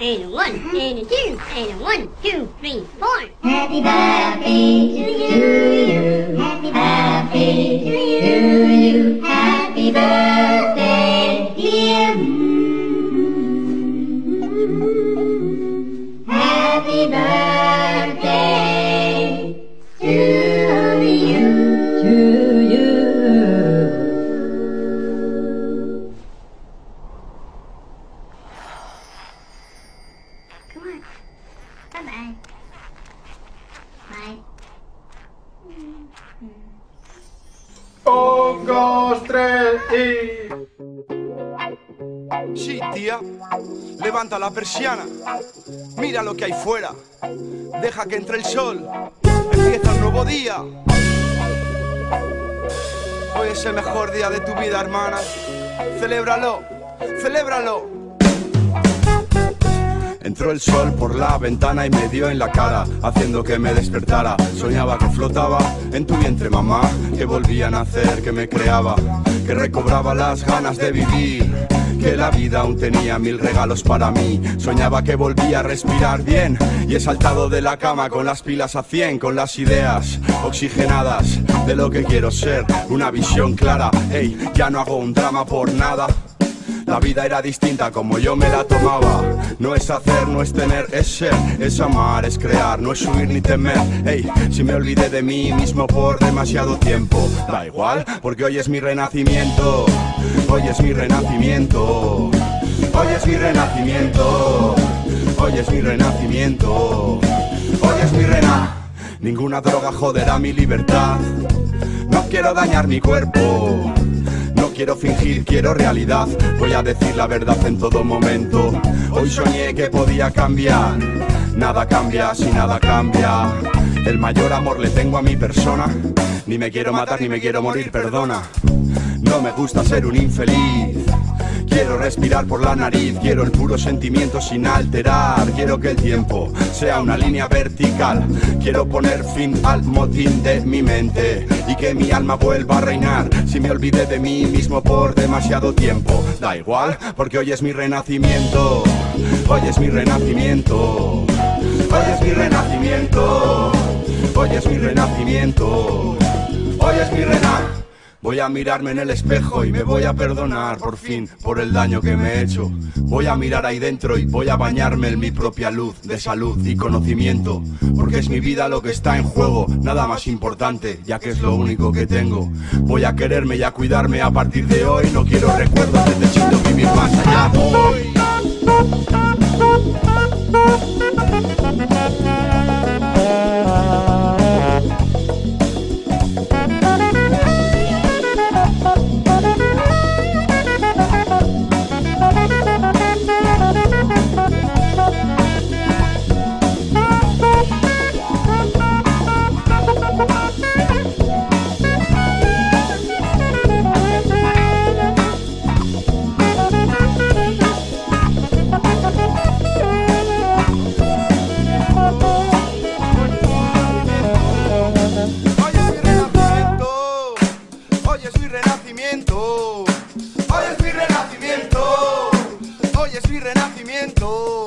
and a 1 and a 2 and a 1, 2, 3, 4. Happy birthday to you. Happy birthday to you. Happy birthday, dear. Happy birthday to you. To you. Come on. Bye-bye. Bye. Un, dos, tres y... Sí, tía, levanta la persiana, mira lo que hay fuera, deja que entre el sol, empieza un nuevo día. Hoy es el mejor día de tu vida, hermana, celébralo, celébralo. Entró el sol por la ventana y me dio en la cara, haciendo que me despertara. Soñaba que flotaba en tu vientre, mamá, que volvía a nacer, que me creaba, que recobraba las ganas de vivir, que la vida aún tenía 1000 regalos para mí. Soñaba que volvía a respirar bien y he saltado de la cama con las pilas a 100, con las ideas oxigenadas de lo que quiero ser, una visión clara. Ey, ya no hago un drama por nada. La vida era distinta como yo me la tomaba. No es hacer, no es tener, es ser, es amar, es crear, no es huir ni temer. Ey, si me olvidé de mí mismo por demasiado tiempo, da igual, porque hoy es mi renacimiento. Hoy es mi renacimiento. Hoy es mi renacimiento. Hoy es mi renacimiento. Hoy es mi Ninguna droga joderá mi libertad. No quiero dañar mi cuerpo. No quiero fingir, quiero realidad. Voy a decir la verdad en todo momento. Hoy soñé que podía cambiar. Nada cambia si nada cambia. El mayor amor le tengo a mi persona. Ni me quiero matar ni me quiero morir, perdona. No me gusta ser un infeliz. Quiero respirar por la nariz, quiero el puro sentimiento sin alterar. Quiero que el tiempo sea una línea vertical. Quiero poner fin al motín de mi mente y que mi alma vuelva a reinar. Si me olvidé de mí mismo por demasiado tiempo, da igual, porque hoy es mi renacimiento. Hoy es mi renacimiento. Hoy es mi renacimiento. Hoy es mi renacimiento. Hoy es mi renacimiento. Voy a mirarme en el espejo y me voy a perdonar por fin por el daño que me he hecho. Voy a mirar ahí dentro y voy a bañarme en mi propia luz de salud y conocimiento. Porque es mi vida lo que está en juego, nada más importante, ya que es lo único que tengo. Voy a quererme y a cuidarme a partir de hoy. No quiero recuerdos, necesito vivir más allá hoy. Hoy es mi renacimiento. Hoy es mi renacimiento.